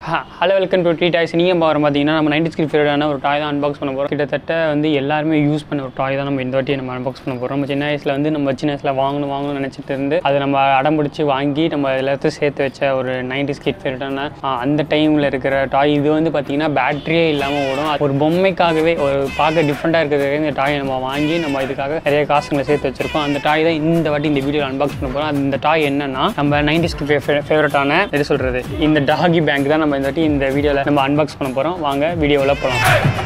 Hello welcome to tree toys. நீங்கள் பார்க்குற பார்த்தீங்கன்னா நம்ம 90s கிட் ஃபேவரட்டான ஒரு டாய் தான் அன்பாக்ஸ் பண்ண போகிறோம். கிட்டத்தட்ட வந்து எல்லாருமே யூஸ் பண்ண ஒரு டாய் தான் நம்ம இந்த வாட்டி நம்ம அன்பாக்ஸ் பண்ண போகிறோம். நம்ம சின்ன வயசில் வாங்கணும்னு நினச்சிட்டு இருந்து அதை நம்ம அடம்பிடிச்சி வாங்கி நம்ம எல்லாத்தையும் சேர்த்து வச்ச ஒரு 90s கிட் ஃபேவரட்டான அந்த டைமில் இருக்கிற டாய். இது வந்து பார்த்திங்கன்னா பேட்டரியே இல்லாமல் ஓடும். ஒரு பொம்மைக்காகவே ஒரு பார்க்க டிஃப்ரெண்ட்டாக இருக்கிறதுக்கு இந்த டாயை நம்ம வாங்கி நம்ம இதுக்காக நிறைய காசுங்களை சேர்த்து வச்சுருக்கோம். அந்த டாய் தான் இந்த வாட்டி இந்த வீடியோவில் அன்பாக்ஸ் பண்ண போகிறோம். அந்த டாய் என்னன்னா நம்ம 90s கிட் ஃபேவரட்டான எது சொல்கிறது இந்த டாகி பேங்க் தான் நம்ம இந்த வாட்டி இந்த வீடியோவில் நம்ம அன்பாக்ஸ் பண்ண போகிறோம். வாங்க வீடியோவில் போகலாம்.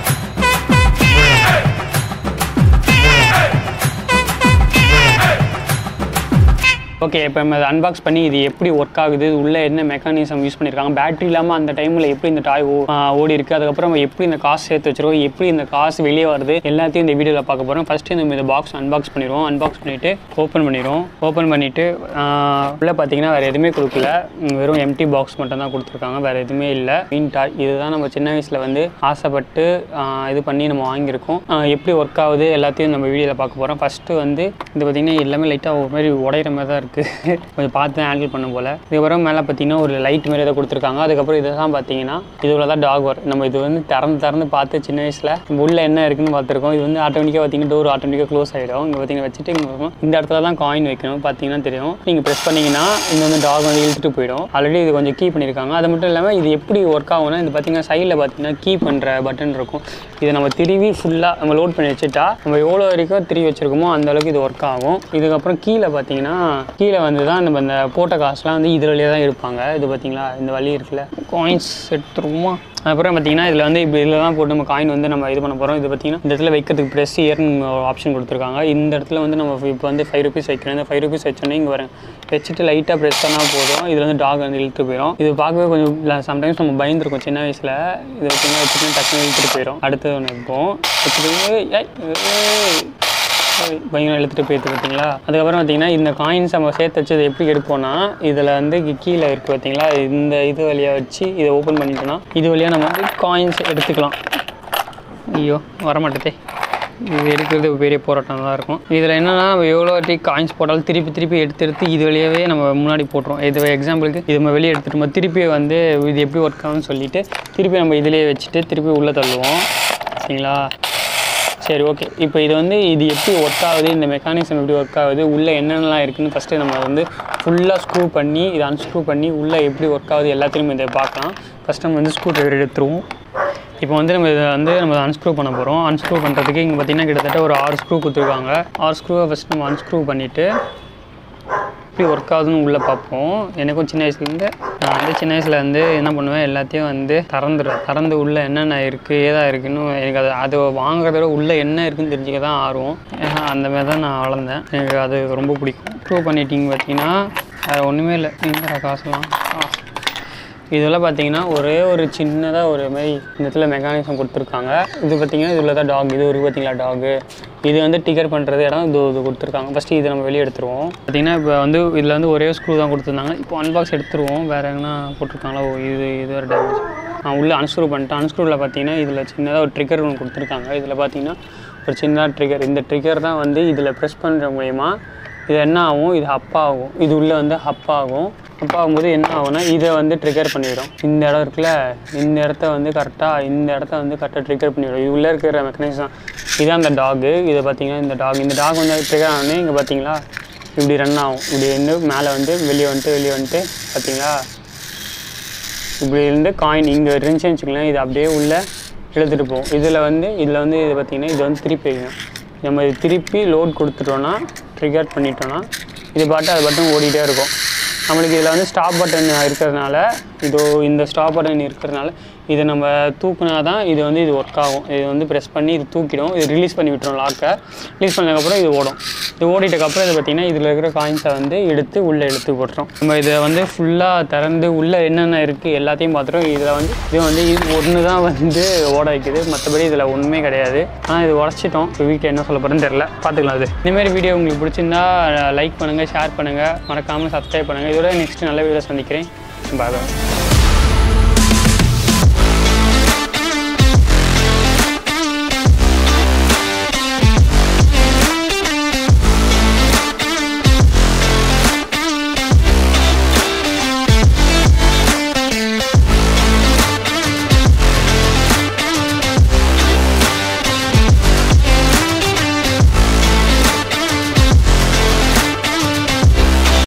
ஓகே, இப்போ நம்ம அதை அன்பாக்ஸ் பண்ணி இது எப்படி ஒர்க் ஆகுது, உள்ளே என்ன மெக்கானிசம் யூஸ் பண்ணியிருக்காங்க, பேட்டரி இல்லாமல் அந்த டைமில் எப்படி இந்த டாய் ஓடி இருக்குது, அதுக்கப்புறம் நம்ம எப்படி இந்த காசு சேர்த்து வச்சுருக்கோம், எப்படி இந்த காசு வெளியே வருது, எல்லாத்தையும் இந்த வீடியோவில் பார்க்க போகிறோம். ஃபஸ்ட்டு நம்ம இந்த பாக்ஸ் அன்பாக்ஸ் பண்ணிடுவோம். அன்பாக்ஸ் பண்ணிவிட்டு ஓப்பன் பண்ணிவிட்டு உள்ளே பார்த்தீங்கன்னா வேறு எதுவுமே கொடுக்கல, வெறும் எம்டி பாக்ஸ் மட்டும் தான் கொடுத்துருக்காங்க, வேறு எதுவுமே இல்லை. மீன் டாய் இதுதான் நம்ம சின்ன வயசில் வந்து ஆசைப்பட்டு இது பண்ணி நம்ம வாங்கியிருக்கோம். எப்படி ஒர்க் ஆகுது எல்லாத்தையும் நம்ம வீடியோவில் பார்க்க போகிறோம். ஃபஸ்ட்டு வந்து இது பார்த்திங்கன்னா எல்லாமே லைட்டாக ஒரு மாதிரி உடையிற மாதிரி தான் இருக்குது, கொஞ்சம் பார்த்து தான் ஹேண்டில் பண்ண போல். இதுக்கப்புறம் மேலே பார்த்தீங்கன்னா ஒரு லைட் மாதிரி ஏதோ கொடுத்துருக்காங்க. அதுக்கப்புறம் இதெல்லாம் பார்த்தீங்கன்னா இதுல தான் டாக் வரும். நம்ம இது வந்து திறந்து பார்த்து சின்ன வயசில் உள்ள என்ன இருக்குன்னு பார்த்துருக்கோம். இது வந்து ஆட்டோமேட்டிக்காக பார்த்தீங்கன்னா டோர் ஆட்டோமேட்டிக்காக க்ளோஸ் ஆகிடும். இங்கே பார்த்தீங்கன்னா வச்சுட்டு இங்கே இருக்கும். இந்த இடத்துல தான் காயின் வைக்கணும். பார்த்தீங்கன்னா தெரியும், நீங்கள் ப்ரெஸ் பண்ணிங்கன்னா இந்த வந்து டாக் வந்து இழுத்துட்டு போயிடும். ஆல்ரெடி இது கொஞ்சம் கீ பண்ணியிருக்காங்க. அது மட்டும் இல்லாமல் இது எப்படி ஒர்க் ஆகும்னா இது பார்த்தீங்கன்னா சைடில் பார்த்தீங்கன்னா கீ பண்ணுற பட்டன் இருக்கும். இதை நம்ம திருவி ஃபுல்லாக நம்ம லோட் பண்ணி வச்சுட்டா நம்ம எவ்வளோ வரைக்கும் திருவி வச்சுருக்கோமோ அந்தளவுக்கு இது ஒர்க் ஆகும். இதுக்கப்புறம் கீழே பார்த்தீங்கன்னா கீழே வந்து தான் நம்ம இந்த போட்ட காசுலாம் வந்து இது வழியாக தான் எடுப்பாங்க. இது பார்த்தீங்களா இந்த வழி இருக்குல்ல, காயின்ஸ் எடுத்துருவோமா. அப்புறம் பார்த்தீங்கன்னா இதில் வந்து இப்போ இதில் தான் போட்டு நம்ம காயின் வந்து நம்ம இது பண்ண போகிறோம். இது பார்த்தீங்கன்னா இந்த இடத்துல வைக்கிறதுக்கு ப்ரெஸ் இயர்னு ஒரு ஆப்ஷன் கொடுத்துருக்காங்க. இந்த இடத்துல வந்து நம்ம இப்போ வந்து 5 rupees வைக்கிறோம். இந்த 5 rupees வச்சோன்னே இங்கே வரேன் வச்சுட்டு லைட்டாக ப்ரெஸ் பண்ணால் போதும். இதில் வந்து டாக் வந்து இழுத்து போயிடும். இது பார்க்கவே கொஞ்சம் சம்டைம்ஸ் நம்ம பயந்துருக்கோம் சின்ன வயசில். இது பார்த்தீங்கன்னா வச்சுட்டு டக்குன்னு இழுத்துட்டு போயிடும். அடுத்தது ஒன்று வைப்போம், வச்சுட்டு பயங்கரம் இழுத்துட்டு போயிடுது பார்த்தீங்களா. அதுக்கப்புறம் பார்த்தீங்கன்னா இந்த காயின்ஸ் நம்ம சேர்த்து வச்சது எப்படி எடுப்போம்னா இதில் வந்து கீழே இருக்குது பார்த்தீங்களா, இந்த இது வழியாக வச்சு இதை ஓப்பன் பண்ணிட்டோம்னா இது வழியாக நம்ம வந்து காயின்ஸ் எடுத்துக்கலாம். ஐயோ வரமாட்டதே, இது எடுக்கிறது பெரிய போராட்டம் தான் இருக்கும். இதில் என்னென்னா நம்ம எவ்வளோ வாட்டி காயின்ஸ் போட்டாலும் திருப்பி எடுத்து இது வழியாகவே நம்ம முன்னாடி போட்டுருவோம். இது எக்ஸாம்பிளுக்கு இது நம்ம வெளியே எடுத்துகிட்டு திருப்பி வந்து இது எப்படி ஒர்க் ஆகும்னு சொல்லிவிட்டு திருப்பி நம்ம இதிலேயே வச்சுட்டு திருப்பி உள்ளே தள்ளுவோம். சரிங்களா, சரி ஓகே. இப்போ இது வந்து இது எப்படி ஒர்க் ஆகுது, இந்த மெக்கானிசம் எப்படி ஒர்க் ஆகுது, உள்ளே என்னென்னலாம் இருக்குதுன்னு ஃபஸ்ட்டு நம்ம வந்து ஃபுல்லாக ஸ்க்ரூ பண்ணி இதை அன்ஸ்க்ரூ பண்ணி உள்ளே எப்படி ஒர்க் ஆகுது எல்லாத்தையும் இதை பார்க்கலாம். ஃபஸ்ட் நம்ம வந்து ஸ்க்ரூ ட்ரைவர் எடுத்துருவோம். இப்போ வந்து நம்ம இதை வந்து நம்ம அன்ஸ்க்ரூ பண்ண போகிறோம். அன்ஸ்க்ரூ பண்ணுறதுக்கு இங்கே பார்த்திங்கன்னா கிட்டத்தட்ட ஒரு 6 ஸ்க்ரூ கொடுத்துருக்காங்க. 6 ஸ்க்ரூவை ஃபஸ்ட் நம்ம அன்ஸ்க்ரூ பண்ணிவிட்டு எப்படி ஒர்க் ஆகுதுன்னு உள்ளே பார்ப்போம். எனக்கும் சின்ன வயசுலேருந்து நான் வந்து சின்ன வயசில் வந்து என்ன பண்ணுவேன், எல்லாத்தையும் வந்து திறந்து உள்ளே என்னென்ன இருக்குது ஏதா இருக்குன்னு எனக்கு அது வாங்குறத விட உள்ளே என்ன இருக்குதுன்னு தெரிஞ்சுக்க தான் ஆர்வம். ஏன்னா அந்த மாதிரி தான் நான் வளர்ந்தேன். எனக்கு அது ரொம்ப பிடிக்கும். ப்ரூவ் பண்ணிட்டீங்க பார்த்தீங்கன்னா அது ஒன்றுமே இல்லை. நீங்கள் காசுலாம் இதெல்லாம் பார்த்தீங்கன்னா ஒரே ஒரு சின்னதாக ஒரு மாதிரி இந்த இடத்துல மெக்கானிசம் கொடுத்துருக்காங்க. இது பார்த்தீங்கன்னா இதில் தான் டாக் இது ஒரு பார்த்தீங்களா டாகு, இது வந்து டிக்கர் பண்ணுறது இடம் இது கொடுத்துருக்காங்க. ஃபஸ்ட்டு இதை நம்ம வெளியே எடுத்துருவோம். பார்த்தீங்கன்னா இப்போ வந்து இதில் வந்து ஒரே ஸ்க்ரூ தான் கொடுத்துருந்தாங்க. இப்போ அன்பாக்ஸ் எடுத்துருவோம். வேறு எங்கன்னா போட்டிருக்காங்களா, இது ஒரு டேமேஜ். உள்ளே அன்ஸ்க்ரூ பண்ணிட்டேன். அன்ஸ்க்ரூவில் பார்த்தீங்கன்னா இதில் சின்னதாக ஒரு ட்ரிக்கர் ஒன்று கொடுத்துருக்காங்க. இதில் பார்த்தீங்கன்னா ஒரு சின்ன ட்ரிக்கர், இந்த ட்ரிக்கர் தான் வந்து இதில் ப்ரெஸ் பண்ணுற மூலயமா இது என்ன ஆகும், இது அப் ஆகும். இது உள்ளே வந்து அப் ஆகும். அப் ஆகும்போது என்ன ஆகும்னா இதை வந்து ட்ரிகர் பண்ணிவிடும். இந்த இடம் இருக்குல்ல, இந்த இடத்த வந்து கரெக்டாக ட்ரிகர் பண்ணிவிடும். இது உள்ளே இருக்கிற மெக்கானிசம் இதுதான் அந்த டாகு. இதை பார்த்தீங்கன்னா இந்த டாக் வந்து ட்ரிகர் ஆனே இங்கே பார்த்தீங்களா இப்படி ரன் ஆகும். இப்படி வந்து மேலே வந்து வெளியே வந்துட்டு பார்த்தீங்களா இப்படி இருந்து காயின் இங்கே இருந்துச்சுன்னு வச்சுக்கலாம். இது அப்படியே உள்ளே இழுத்துட்டு போகும். இதில் வந்து இது பார்த்திங்கன்னா இது வந்து திருப்பி வைக்கணும். நம்ம இது திருப்பி லோட் கொடுத்துட்டோன்னா ட்ரிகர் பண்ணிட்டோன்னா இது அது பட்டன் ஓடிட்டே இருக்கும். நம்மளுக்கு இதில் வந்து ஸ்டாப் பட்டன் இருக்கிறதுனால இந்த ஸ்டாப் பட்டன் இருக்கிறதுனால இதை நம்ம தூக்குனா தான் இது ஒர்க் ஆகும். இது வந்து ப்ரெஸ் பண்ணி இது தூக்கிடும். இது ரிலீஸ் பண்ணி விட்டுரும். லாக்கை ரிலீஸ் பண்ணதுக்கப்புறம் இது ஓடும். இது ஓடிட்டக்கப்புறம் இது பார்த்திங்கன்னா இதில் இருக்கிற காயின்ஸை வந்து உள்ளே எடுத்து போட்டுரும். நம்ம இதை வந்து ஃபுல்லாக திறந்து உள்ளே என்னென்ன இருக்குது எல்லாத்தையும் பார்த்துட்டோம். இது ஒன்று தான் வந்து ஓட வைக்குது, மற்றபடி இதில் ஒன்றுமே கிடையாது. ஆனால் இது உடச்சிட்டோம். இப்போ வீட்டில் என்ன சொல்ல போகிறேன்னு தெரில, பார்த்துக்கலாம். அது இந்தமாரி வீடியோ உங்களுக்கு பிடிச்சிருந்தா லைக் பண்ணுங்கள், ஷேர் பண்ணுங்கள், மறக்காமல் சப்ஸ்கிரைப் பண்ணுங்கள். இதோட நெக்ஸ்ட் நல்ல வீடியோ சந்திக்கிறேன். பாய்.